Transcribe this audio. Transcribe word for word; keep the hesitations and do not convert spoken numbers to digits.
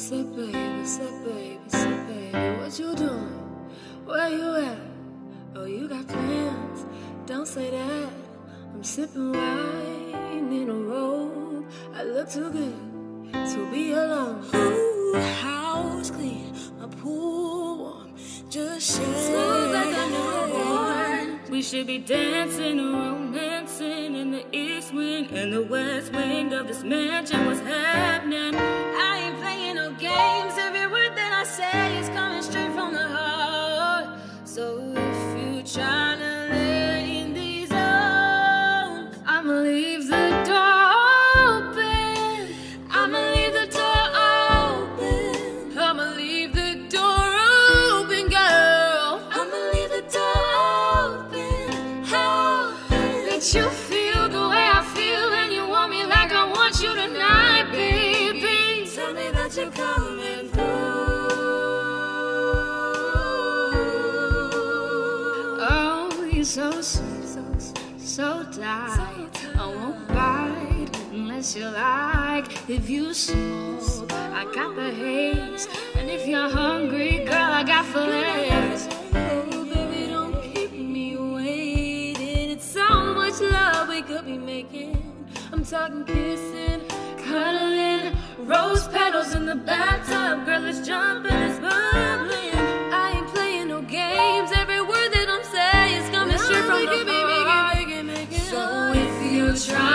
Say baby, say baby, say baby, what you doing? Where you at? Oh, you got plans? Don't say that. I'm sipping wine in a robe. I look too good to be alone. Ooh, house clean, my pool warm, just shake. Smooth like a newborn. We should be dancing, romancing in the east wing and the west wing of this mansion. What's happening? I ain't playing no games. Every word that I say is coming straight from the heart. So if you tryna lay in these arms, I'ma leave the door open. I'ma leave the door open. I'ma leave the door open, girl. I'ma leave the door open. How that you feel the way I feel, and you want me like I want you tonight, baby. Tell me that you're coming through. So sweet, so sweet, so tight. I won't bite unless you like. If you smoke, I got the haze. And if you're hungry, girl, I got fillets. Oh, baby, don't keep me waiting. It's so much love we could be making. I'm talking kissing, cuddling, rose petals in the bathtub. Girl, it's jumping, it's bubbling. I ain't playing no games. Every word that I'm saying is coming straight from the heart. So if you try